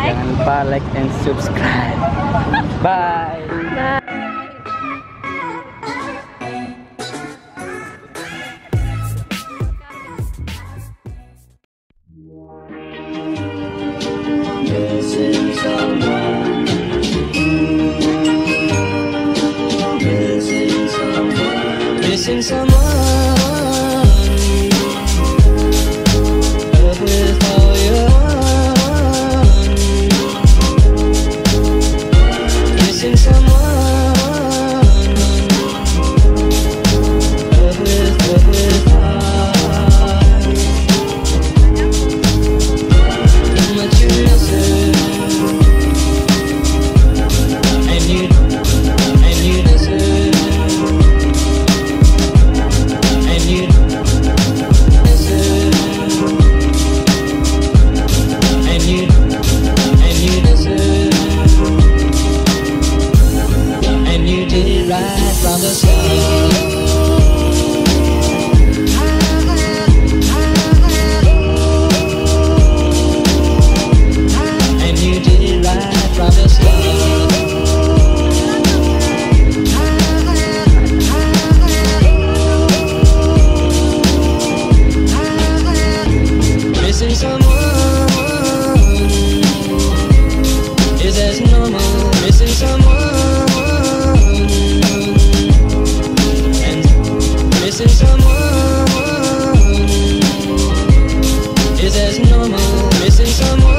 Jangan lupa like and subscribe. Bye. Bye. Missing someone, love with all your heart. Missing someone, love with heart. How much you miss it, and you deserve. From the start, and you did it right from the start. Missing someone is as normal. Missing someone. Missing someone is as normal. Missing someone.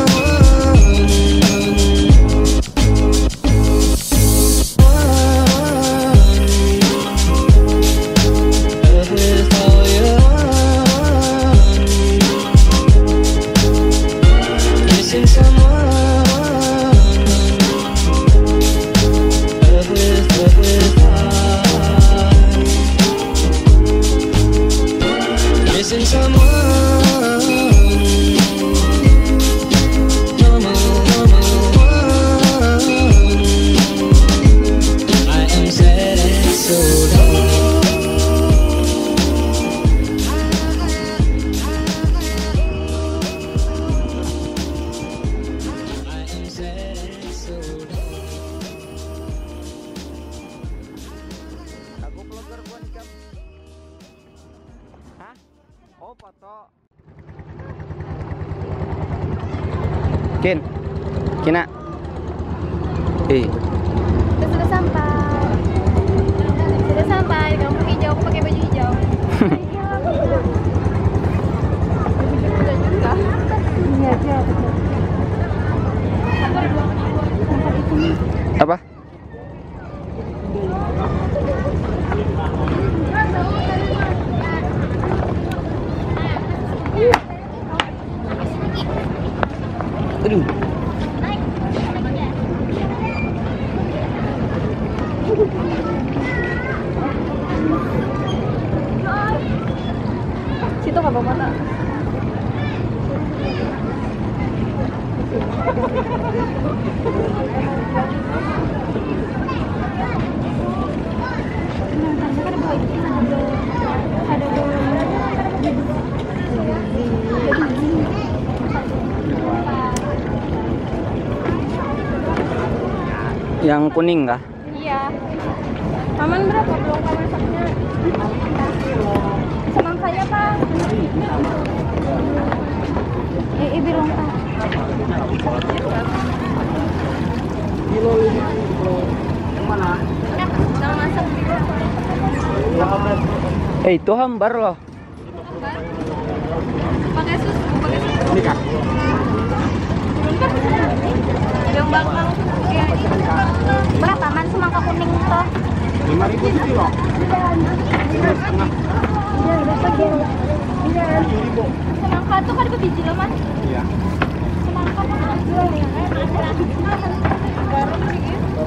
Love with all your heart. Missing someone. Love with heart. Missing someone. I am sad and so down. I am sad and so down. Aku vlogger buat nikah. Hah? Oh, foto. Kina. Sudah sampai. Sudah sampai. Kampung hijau. Aku pakai baju hijau. Apa? Aduh. Situ nggak bawa mata. Yang kuning kah? Iya. Aman berapa belum masaknya? Semangkanya Pak. Bilang Pak. Yang mana? Nah, masak dulu. Itu hambar loh. Pakai susu, Ini kah? Yang bakal ya ini. Berapa man semangka kuning toh? 5.000 kilo. Semangka tuh kan biji loh Mas. Iya. Semangka mah jual ya. Baru begitu.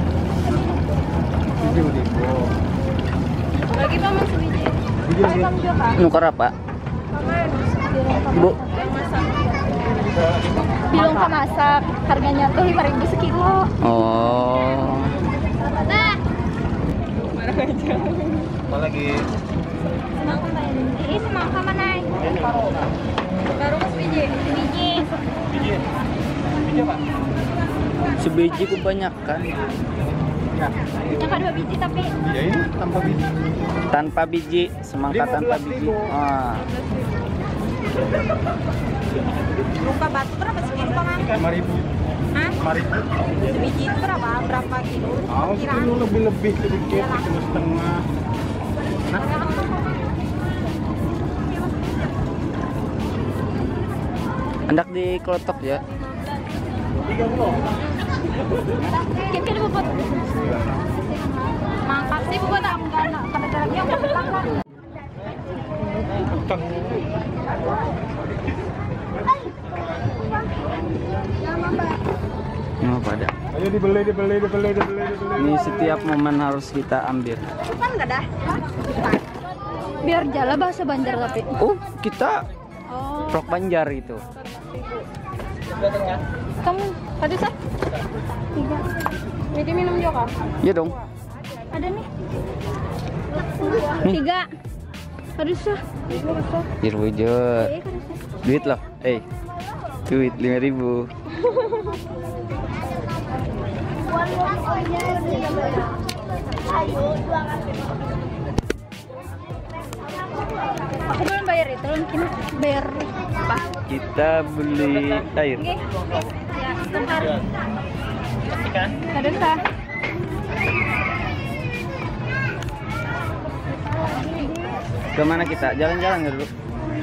Lagi paman sebiji. Ayo kamu juga Pak. Nukar apa? Paman. Bu. Yang masak. Bilongka masak, harganya tuh 5.000 sekilo. Oh. Nah. Marah aja. Apa lagi? Semangka Mbak. Ini semangka mana? Baru Mas biji. Biji. Biji Sebiji kebanyakan. Yang kan 2 biji tapi Ya ini tanpa biji. Tanpa biji, semangka tanpa biji. 15.000. Ah, Luka batu berapa segitu Paman? 5.000. Hah? 5.000. Biji itu berapa? Berapa kilo? Oh, Kiraan. kilo lebih sedikit, kilo setengah. hendak dikelotok ya. Kira-kira bubut. Mangkak sih bubut tak enggak nak. Kadang-kadang yang belakang. Ini pada. Ayo dibeli. Ini setiap momen harus kita ambil. Kan enggak dah. Biar jala bahasa Banjar tapi. Oh, kita Oh, rok Banjar itu. kamu tadi sah? 3. Ini minum juga. Iya dong. Ada nih. Nih. 3. Harus sah. Biar wujud. Duit loh. Duit 5.000. Aku belum bayar itu, mungkin bayar apa? Kita beli air. Oke. Ya, sebentar. Ada sah. Kemana kita? Jalan-jalan nggak dulu?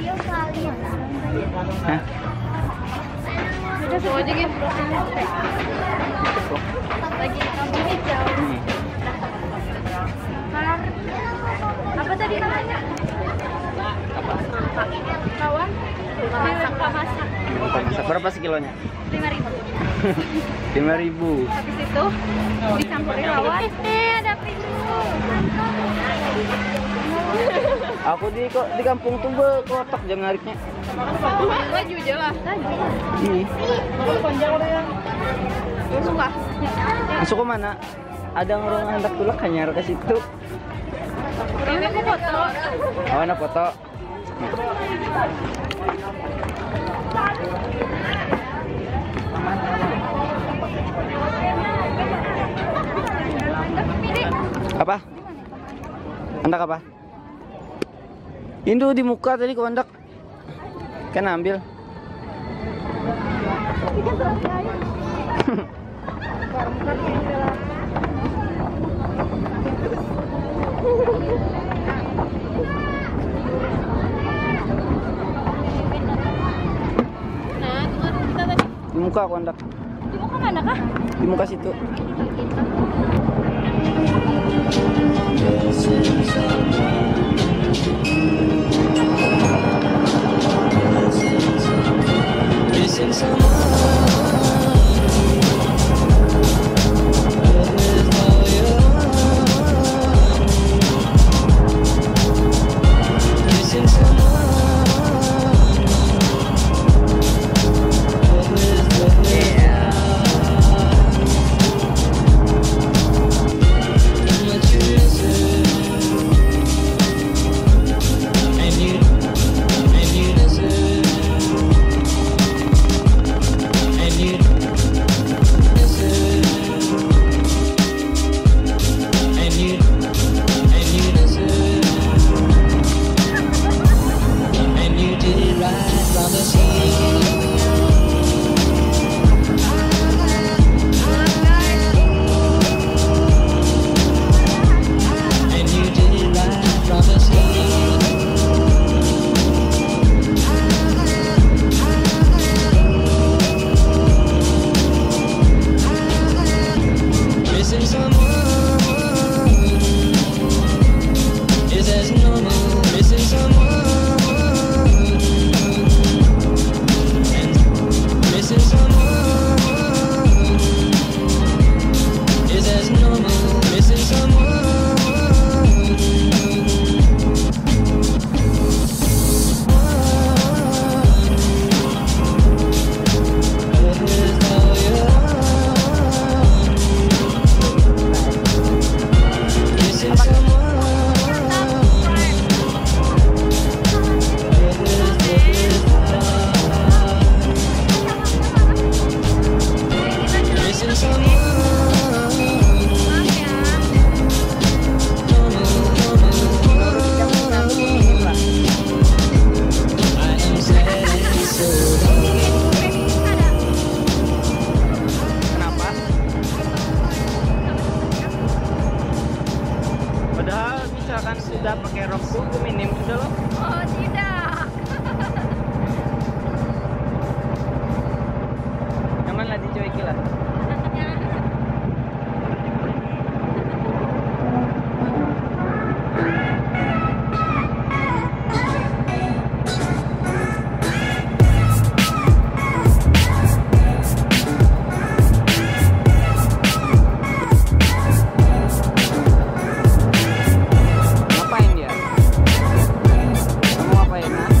Hah? Udah semua aja gitu. Lagi di kampung hijau. Apa tadi namanya? Kawan? Masak. Masak berapa sekilonya? 5.000. 5.000. Habis itu dicampurin lawan. Ada pintu. Aku di kampung tuh kelotok jam ngariknya. Laju aja lah. Ih, Suka. masuk ke mana? Ada orang hendak tulak hanya ke situ. Ini aku foto. Oh, anak foto. Apa? Hendak apa? Indo di muka tadi kau hendak. Kan ambil. Nah, kemana kita tadi? Di muka aku hendak. Di muka mana kah? Di muka situ. Minim sudah loh. Oh tidak. Nyaman lah dicuekin lah. Ngapain dia? Kamu ngapain, ha?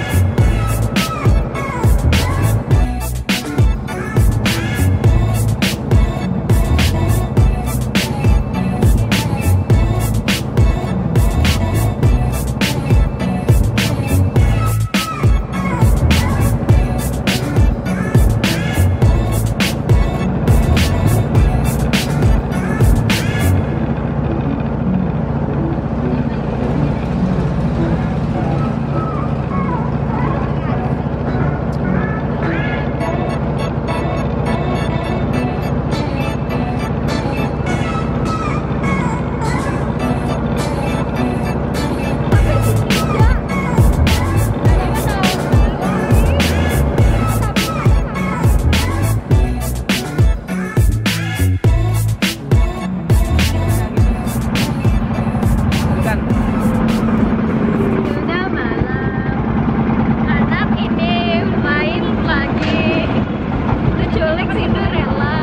Bukan. Sudah malam. Anak ini main lagi. Diculik Cinderella.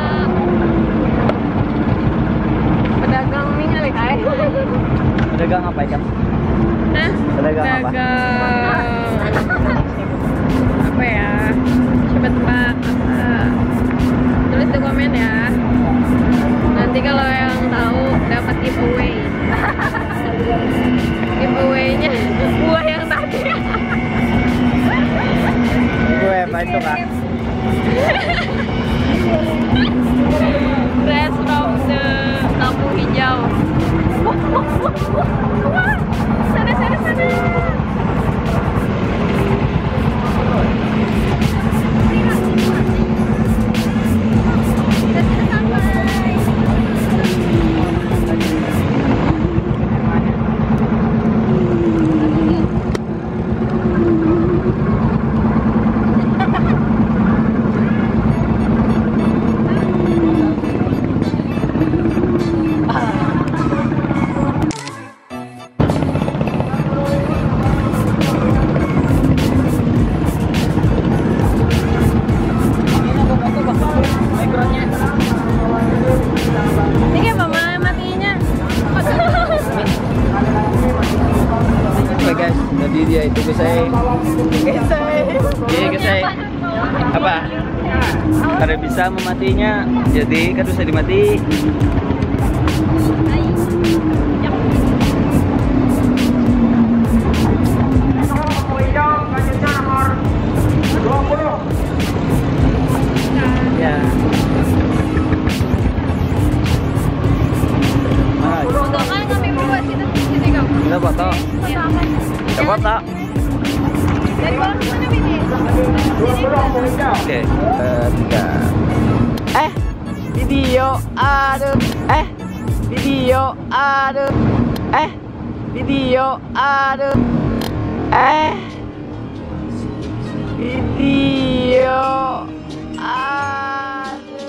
Pedagang mie kali kae. Pedagang apa ikan? Hah? Pedagang apa? Apa ya? Coba tebak. Tulis di komen ya. Nanti kalau yang tahu dapat giveaway. Giveaway-nya buah yang tadi. Gue apa itu kak? Dress from the lampu hijau. Sana sana sana. Kita sudah sampai. Ini apa matinya? Oke guys, jadi dia itu saya. Iya saya. Apa? Karena bisa mematinya, jadi kan bisa dimati. Ya. Ah, Foto kan kami buat sini kamu. kita foto. Foto apa? Kita foto. Dari bawah ke mana Bibi? Oke, tiga. Video, aduh. Video, aduh. Video, aduh. Video, aduh.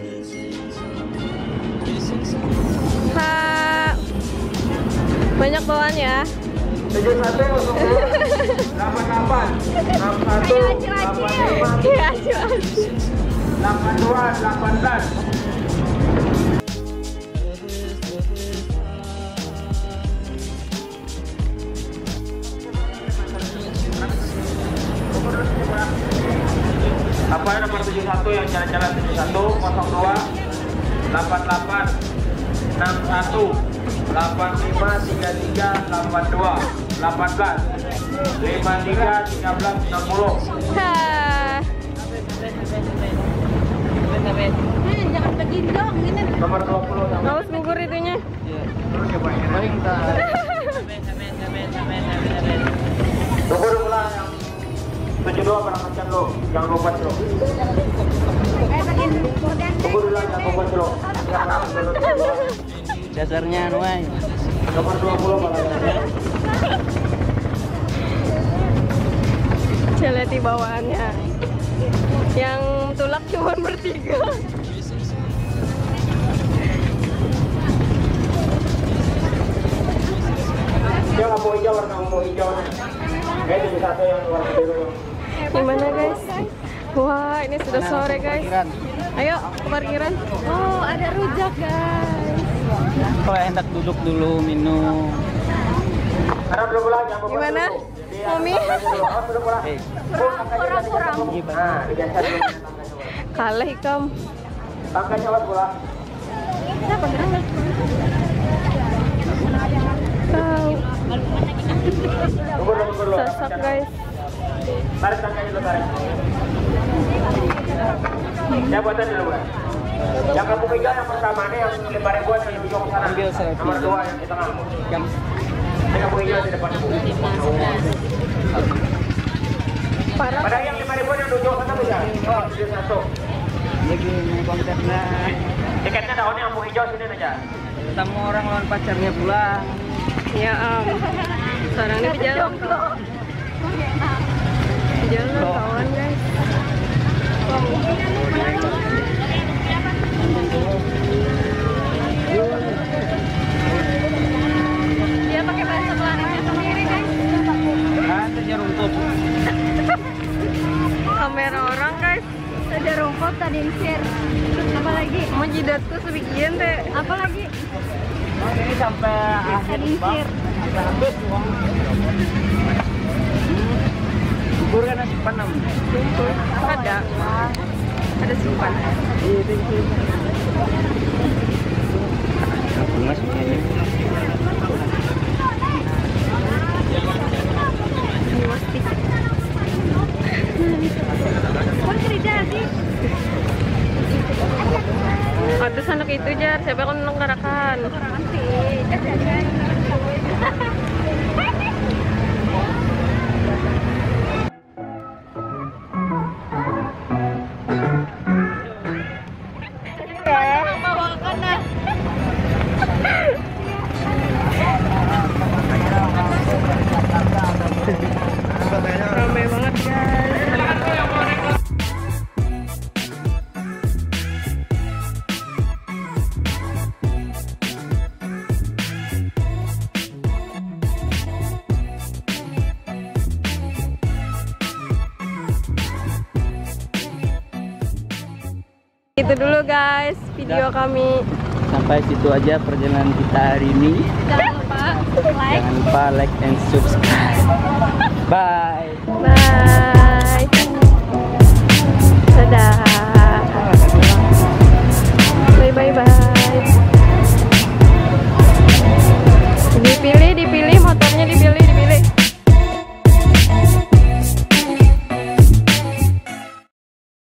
Ha. Banyak bawaan ya. 71 88 61 Ayo acil-acil. Iya, cuy. 82 18. Apa nomor 71 yang jalan-jalan 71 02 88 61 85 33 82 18 53 13 60. Ha. Jangan begini dong, ini. Nomor 20 Haus gugur itunya. terus ya Pak. Paling tak. Tunggu dulu lah yang 72 berangkatkan lo, yang 24 lo. Tunggu dulu lah yang 24 lo. Dasarnya nuai. Nomor 20 malah. Celeti bawaannya. Yang tulak cuma bertiga. Dia lampu hijau, warna lampu hijau. Kayak itu satu yang warna biru. Gimana guys? Wah, ini sudah sore guys. Ayo ke parkiran. Oh, ada rujak guys. Kalau hendak duduk dulu minum. Karena belum pulang, jangan bobot Gimana? dulu. Jadi, Mami? Belum pulang. Eh, Kurang. Nah, digeser dulu. Kalah ikam. Tangkanya awas pula. Siapa gerak? Tahu. Tunggu dulu. Sasak guys. Tarik tangkanya dulu, tarik. Ya buatan dulu, Bang. Yang kampung hijau yang pertama nih yang 5.000-an yang di ujung sana. Ambil selfie. Nomor 2 yang di tengah. yang Ini kampung hijau di depan. Parah. Pada yang 5.000-an yang di ujung sana bisa. Oh, di satu. lagi mau konten nah. Tiketnya daunnya kampung hijau sini aja. Ketemu orang lawan pacarnya pulang. Ya sekarang ini berjalan. Berjalan kawan guys. Dia pakai bahasa Belandanya sendiri guys. Ada jarum rumput. Kamera orang guys. Ada rumput, ada insir. Apa lagi? Mau jidat tuh sebikian teh. Apa lagi? Ini sampai akhir Ada insir. sampai habis uang. Bubur kan simpan 6. Ada simpan. Bunga semuanya. Kok cerita sih? Aduh anak itu jar, siapa yang nang karakan? Ramai banget guys. Itu dulu guys video kami. Sampai situ aja perjalanan kita hari ini. Jangan lupa like. Jangan lupa like and subscribe. Bye. Bye. Dadah. Bye bye bye.